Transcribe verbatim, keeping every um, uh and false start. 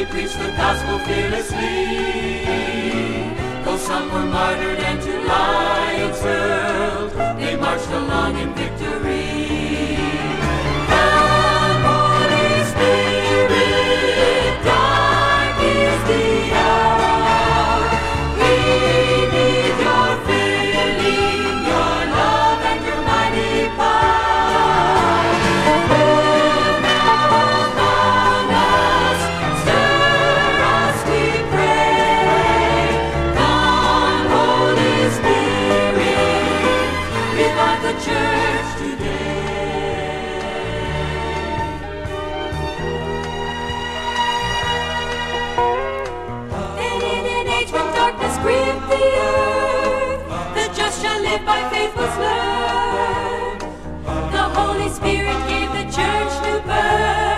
preached the gospel fearlessly. Though some were martyred and to lions hurled, they marched along in victory. Come, Holy Spirit, dark is the hour. We need your filling, your love and your mighty power. Move now among us, stir us, we pray. Come, Holy Spirit, revive the church today. And in an age when darkness gripped the earth, the just shall live by faith was learned. The Holy Spirit gave the church new birth.